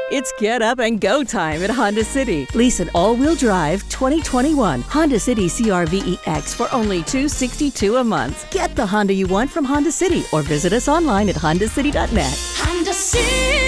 It's get up and go time at Honda City. Lease an all-wheel drive 2021 Honda City CR-V EX for only $262 a month. Get the Honda you want from Honda City or visit us online at hondacity.net. Honda City.